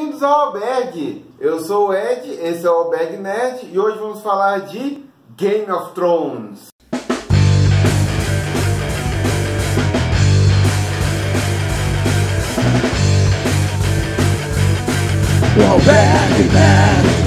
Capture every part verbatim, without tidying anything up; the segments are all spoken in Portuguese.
Bem-vindos ao Albergue! Eu sou o Ed, esse é o Albergue Nerd e hoje vamos falar de Game of Thrones. O Albergue Nerd.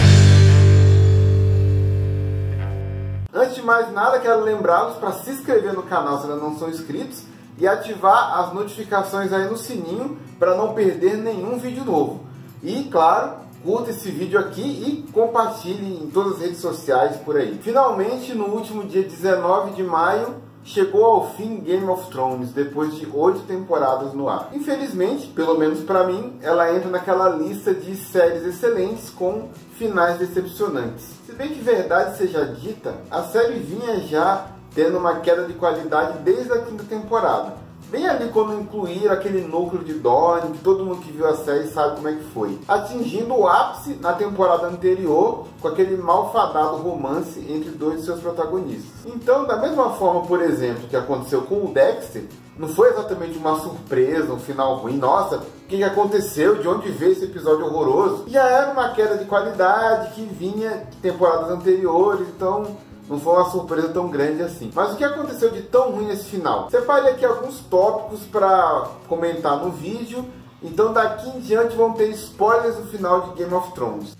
Antes de mais nada, quero lembrá-los para se inscrever no canal se ainda não são inscritos e ativar as notificações aí no sininho para não perder nenhum vídeo novo. E, claro, curta esse vídeo aqui e compartilhe em todas as redes sociais por aí. Finalmente, no último dia dezenove de maio, chegou ao fim Game of Thrones, depois de oito temporadas no ar. Infelizmente, pelo menos para mim, ela entra naquela lista de séries excelentes com finais decepcionantes. Se bem que verdade seja dita, a série vinha já tendo uma queda de qualidade desde a quinta temporada. Bem ali quando incluíram aquele núcleo de Dorne, que todo mundo que viu a série sabe como é que foi. Atingindo o ápice na temporada anterior, com aquele malfadado romance entre dois de seus protagonistas. Então, da mesma forma, por exemplo, que aconteceu com o Dexter, não foi exatamente uma surpresa, um final ruim. Nossa, o que aconteceu? De onde veio esse episódio horroroso? Já era uma queda de qualidade que vinha de temporadas anteriores, então não foi uma surpresa tão grande assim. Mas o que aconteceu de tão ruim nesse final? Separei aqui alguns tópicos para comentar no vídeo. Então daqui em diante vão ter spoilers do final de Game of Thrones.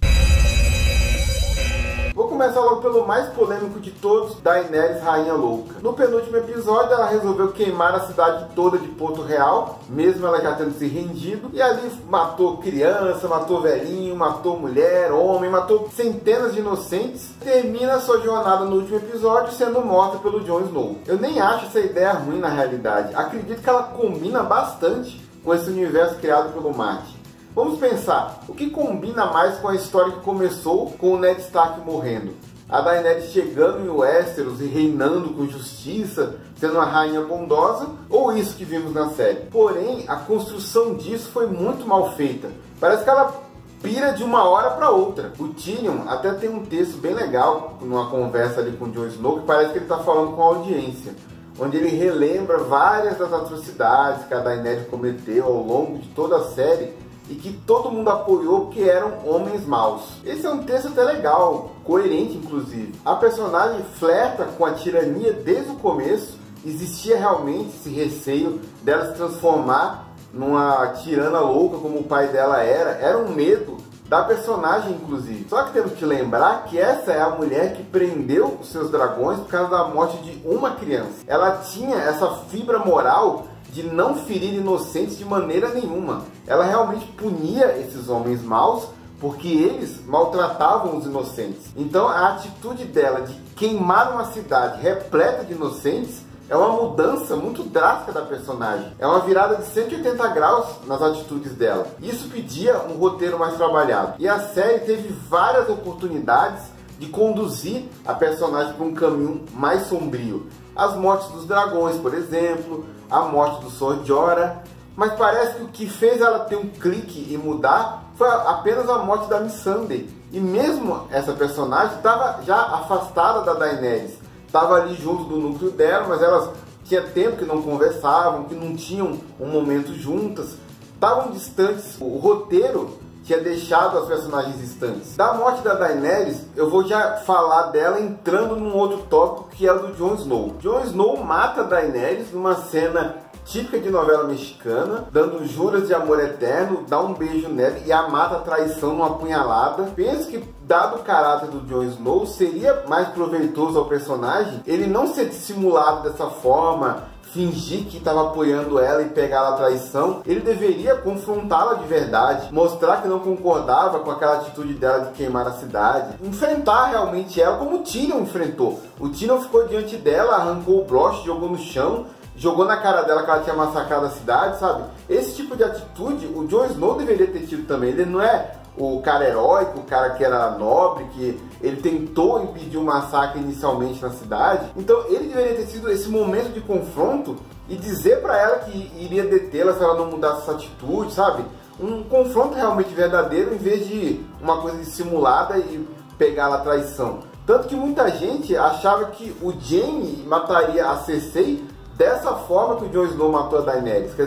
Vou começar logo pelo mais polêmico de todos, Daenerys, Rainha Louca. No penúltimo episódio, ela resolveu queimar a cidade toda de Porto Real, mesmo ela já tendo se rendido. E ali matou criança, matou velhinho, matou mulher, homem, matou centenas de inocentes. Termina sua jornada no último episódio sendo morta pelo Jon Snow. Eu nem acho essa ideia ruim na realidade. Acredito que ela combina bastante com esse universo criado pelo Martin. Vamos pensar, o que combina mais com a história que começou com o Ned Stark morrendo? A Daenerys chegando em Westeros e reinando com justiça, sendo uma rainha bondosa, ou isso que vimos na série? Porém, a construção disso foi muito mal feita. Parece que ela pira de uma hora para outra. O Tyrion até tem um texto bem legal, numa conversa ali com o Jon Snow, que parece que ele está falando com a audiência, onde ele relembra várias das atrocidades que a Daenerys cometeu ao longo de toda a série, e que todo mundo apoiou porque eram homens maus. Esse é um texto até legal, coerente inclusive. A personagem flerta com a tirania desde o começo, existia realmente esse receio dela se transformar numa tirana louca como o pai dela era, era um medo da personagem inclusive. Só que temos que lembrar que essa é a mulher que prendeu os seus dragões por causa da morte de uma criança. Ela tinha essa fibra moral de não ferir inocentes de maneira nenhuma. Ela realmente punia esses homens maus porque eles maltratavam os inocentes. Então a atitude dela de queimar uma cidade repleta de inocentes é uma mudança muito drástica da personagem. É uma virada de cento e oitenta graus nas atitudes dela. Isso pedia um roteiro mais trabalhado. E a série teve várias oportunidades de conduzir a personagem para um caminho mais sombrio. As mortes dos dragões, por exemplo, a morte do Sword Jorah, mas parece que o que fez ela ter um clique e mudar foi apenas a morte da Missandei. E mesmo essa personagem estava já afastada da Daenerys, estava ali junto do núcleo dela, mas elas tinha tempo que não conversavam, que não tinham um momento juntas, estavam distantes. O roteiro tinha deixado as personagens distantes. Da morte da Daenerys, eu vou já falar dela entrando num outro tópico que é o do Jon Snow. Jon Snow mata a Daenerys numa cena típica de novela mexicana, dando juras de amor eterno, dá um beijo nela e a mata a traição numa punhalada. Penso que, dado o caráter do Jon Snow, seria mais proveitoso ao personagem ele não ser dissimulado dessa forma, fingir que estava apoiando ela e pegar ela a traição. Ele deveria confrontá-la de verdade, mostrar que não concordava com aquela atitude dela de queimar a cidade, enfrentar realmente ela como o Tyrion enfrentou. O Tyrion ficou diante dela, arrancou o broche, jogou no chão, jogou na cara dela que ela tinha massacrado a cidade, sabe? Esse tipo de atitude o Jon Snow deveria ter tido também. Ele não é o cara heróico, o cara que era nobre, que ele tentou impedir o massacre inicialmente na cidade. Então ele deveria ter sido esse momento de confronto e dizer pra ela que iria detê-la se ela não mudasse essa atitude, sabe? Um confronto realmente verdadeiro em vez de uma coisa dissimulada e pegar ela a traição. Tanto que muita gente achava que o Jaime mataria a Cersei dessa forma que o Jon Snow matou a Daenerys. Quer dizer,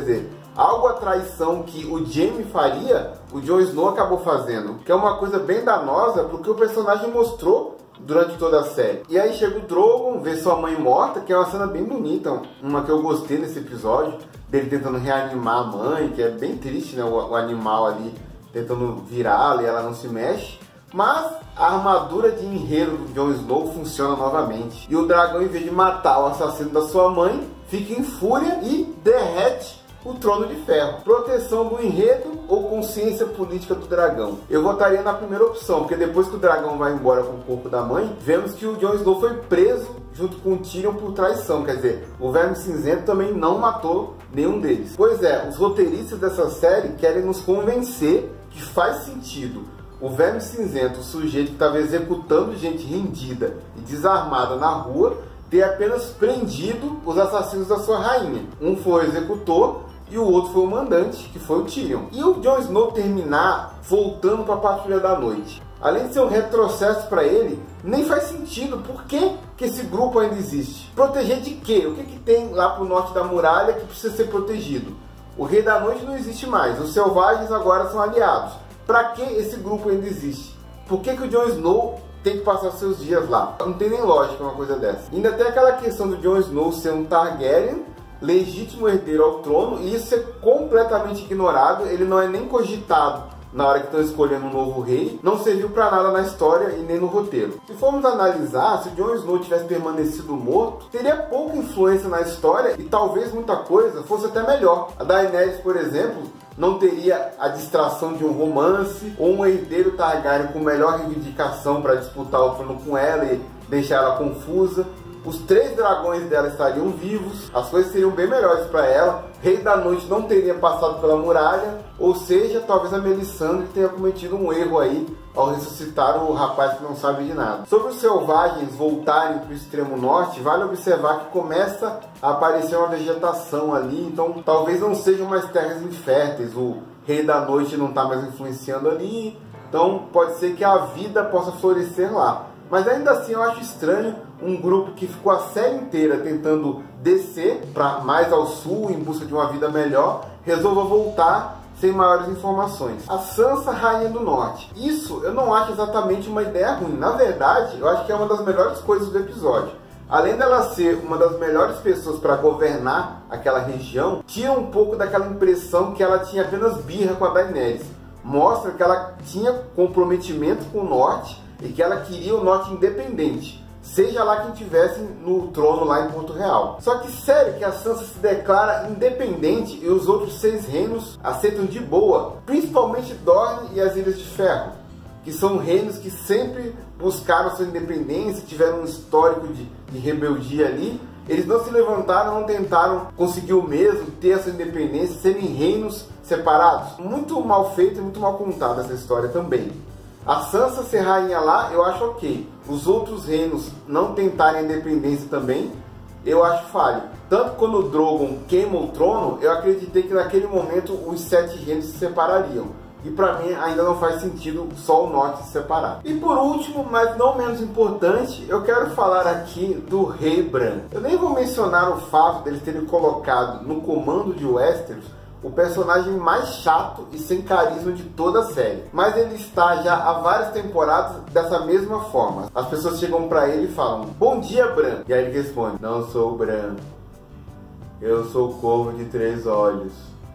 algo a traição que o Jaime faria, o Jon Snow acabou fazendo, que é uma coisa bem danosa porque o personagem mostrou durante toda a série. E aí chega o Drogon, vê sua mãe morta, que é uma cena bem bonita, uma que eu gostei nesse episódio, dele tentando reanimar a mãe, que é bem triste, né, o, o animal ali tentando virá-la e ela não se mexe. Mas a armadura de enredo do Jon Snow funciona novamente. E o dragão, em vez de matar o assassino da sua mãe, fica em fúria e derrete o Trono de Ferro. Proteção do enredo ou consciência política do dragão? Eu votaria na primeira opção, porque depois que o dragão vai embora com o corpo da mãe, vemos que o Jon Snow foi preso junto com o Tyrion por traição. Quer dizer, o Verme Cinzento também não matou nenhum deles. Pois é, os roteiristas dessa série querem nos convencer que faz sentido o Verme Cinzento, o sujeito que estava executando gente rendida e desarmada na rua, ter apenas prendido os assassinos da sua rainha. Um foi o executor e o outro foi o mandante, que foi o Tyrion. E o Jon Snow terminar voltando para a Patrulha da Noite. Além de ser um retrocesso para ele, nem faz sentido. Por que que esse grupo ainda existe? Proteger de quê? O que que tem lá para o norte da muralha que precisa ser protegido? O Rei da Noite não existe mais. Os selvagens agora são aliados. Para que esse grupo ainda existe? Por que que o Jon Snow tem que passar seus dias lá? Não tem nem lógica uma coisa dessa. Ainda tem aquela questão do Jon Snow ser um Targaryen, legítimo herdeiro ao trono, e isso é completamente ignorado. Ele não é nem cogitado na hora que estão escolhendo um novo rei. Não serviu para nada na história e nem no roteiro. Se formos analisar, se o Jon Snow tivesse permanecido morto, teria pouca influência na história e talvez muita coisa fosse até melhor. A Daenerys, por exemplo, não teria a distração de um romance ou um herdeiro Targaryen com melhor reivindicação para disputar o trono com ela e deixar ela confusa. Os três dragões dela estariam vivos, as coisas seriam bem melhores para ela. Rei da Noite não teria passado pela muralha, ou seja, talvez a Melisandre tenha cometido um erro aí ao ressuscitar o rapaz que não sabe de nada. Sobre os selvagens voltarem para o extremo norte, vale observar que começa a aparecer uma vegetação ali, então talvez não sejam mais terras inférteis, o Rei da Noite não está mais influenciando ali, então pode ser que a vida possa florescer lá. Mas ainda assim eu acho estranho um grupo que ficou a série inteira tentando descer para mais ao sul em busca de uma vida melhor, resolva voltar sem maiores informações. A Sansa, Rainha do Norte. Isso eu não acho exatamente uma ideia ruim. Na verdade, eu acho que é uma das melhores coisas do episódio. Além dela ser uma das melhores pessoas para governar aquela região, tira um pouco daquela impressão que ela tinha apenas birra com a Daenerys. Mostra que ela tinha comprometimento com o Norte e que ela queria o Norte independente, seja lá quem tivesse no trono lá em Porto Real. Só que sério que a Sansa se declara independente e os outros seis reinos aceitam de boa, principalmente Dorne e as Ilhas de Ferro, que são reinos que sempre buscaram sua independência, tiveram um histórico de, de rebeldia ali. Eles não se levantaram, não tentaram conseguir o mesmo, ter essa independência, serem reinos separados. Muito mal feito e muito mal contada essa história também. A Sansa ser rainha lá, eu acho ok. Os outros reinos não tentarem a independência também, eu acho falho. Tanto quando o Drogon queima o trono, eu acreditei que naquele momento os sete reinos se separariam. E pra mim ainda não faz sentido só o norte se separar. E por último, mas não menos importante, eu quero falar aqui do Rei Bran. Eu nem vou mencionar o fato deles terem colocado no comando de Westeros o personagem mais chato e sem carisma de toda a série. Mas ele está já há várias temporadas dessa mesma forma. As pessoas chegam pra ele e falam: "Bom dia, Bran." E aí ele responde: "Não sou o Bran. Eu sou o Corvo de Três Olhos.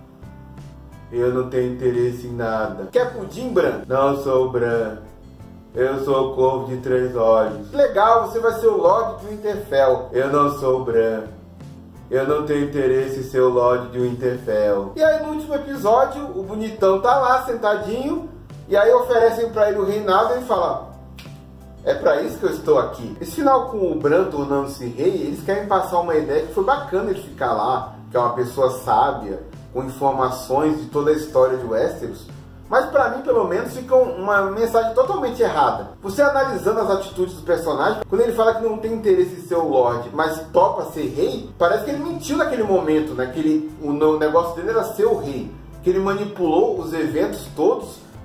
Eu não tenho interesse em nada." "Quer pudim, Bran?" "Não sou o Bran. Eu sou o Corvo de Três Olhos." "Legal, você vai ser o Lorde de Winterfell." "Eu não sou o Bran. Eu não tenho interesse em ser o Lorde de Winterfell." E aí no último episódio, o bonitão tá lá sentadinho, e aí oferecem pra ele o reinado e ele fala: "É pra isso que eu estou aqui." Esse final com o Bran tornando-se rei, eles querem passar uma ideia que foi bacana ele ficar lá, que é uma pessoa sábia, com informações de toda a história de Westeros. Mas pra mim, pelo menos, fica uma mensagem totalmente errada. Você analisando as atitudes do personagem, quando ele fala que não tem interesse em ser o Lorde, mas topa ser rei, parece que ele mentiu naquele momento, né? Que ele, o negócio dele era ser o rei. Que ele manipulou os eventos todos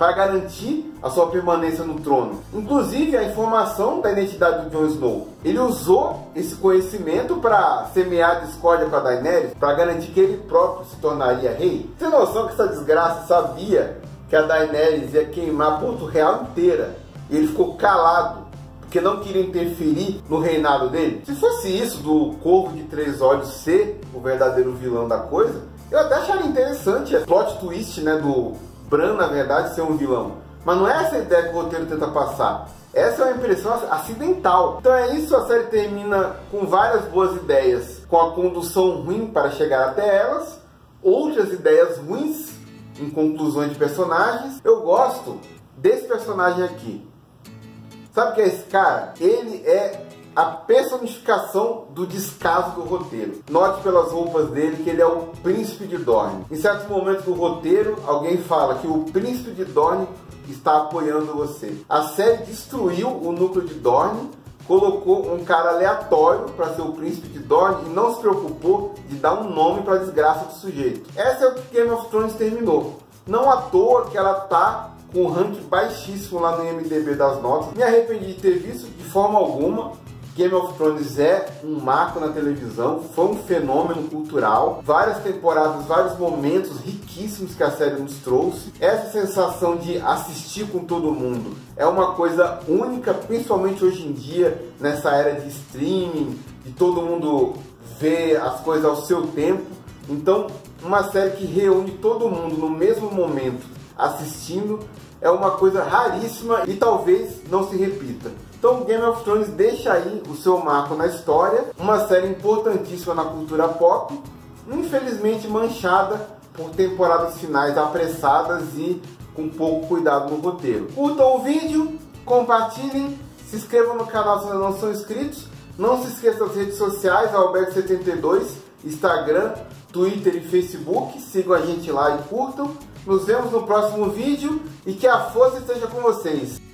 para garantir a sua permanência no trono. Inclusive a informação da identidade do Jon Snow. Ele usou esse conhecimento para semear discórdia com a Daenerys, para garantir que ele próprio se tornaria rei. Tem noção que essa desgraça sabia que a Daenerys ia queimar Porto Real inteira e ele ficou calado porque não queria interferir no reinado dele? Se fosse isso, do Corvo de Três Olhos ser o verdadeiro vilão da coisa, eu até acharia interessante a plot twist, né, do Bran, na verdade, ser um vilão. Mas não é essa a ideia que o roteiro tenta passar. Essa é uma impressão acidental. Então é isso, a série termina com várias boas ideias, com a condução ruim para chegar até elas, outras ideias ruins em conclusões de personagens. Eu gosto desse personagem aqui. Sabe o que é esse cara? Ele é a personificação do descaso do roteiro. Note pelas roupas dele que ele é o príncipe de Dorne. Em certos momentos do roteiro, alguém fala que o príncipe de Dorne está apoiando você. A série destruiu o núcleo de Dorne, colocou um cara aleatório para ser o príncipe de Dorne e não se preocupou de dar um nome para a desgraça do sujeito. Essa é o que Game of Thrones terminou. Não à toa que ela tá com um ranking baixíssimo lá no I M D B das notas. Me arrependi de ter visto de forma alguma. Game of Thrones é um marco na televisão, foi um fenômeno cultural, várias temporadas, vários momentos riquíssimos que a série nos trouxe. Essa sensação de assistir com todo mundo é uma coisa única, principalmente hoje em dia, nessa era de streaming, de todo mundo ver as coisas ao seu tempo. Então, uma série que reúne todo mundo no mesmo momento assistindo é uma coisa raríssima e talvez não se repita. Então Game of Thrones deixa aí o seu marco na história, uma série importantíssima na cultura pop, infelizmente manchada por temporadas finais apressadas e com pouco cuidado no roteiro. Curtam o vídeo, compartilhem, se inscrevam no canal se ainda não são inscritos, não se esqueçam das redes sociais, Alberto setenta e dois, Instagram, Twitter e Facebook, sigam a gente lá e curtam. Nos vemos no próximo vídeo e que a força esteja com vocês.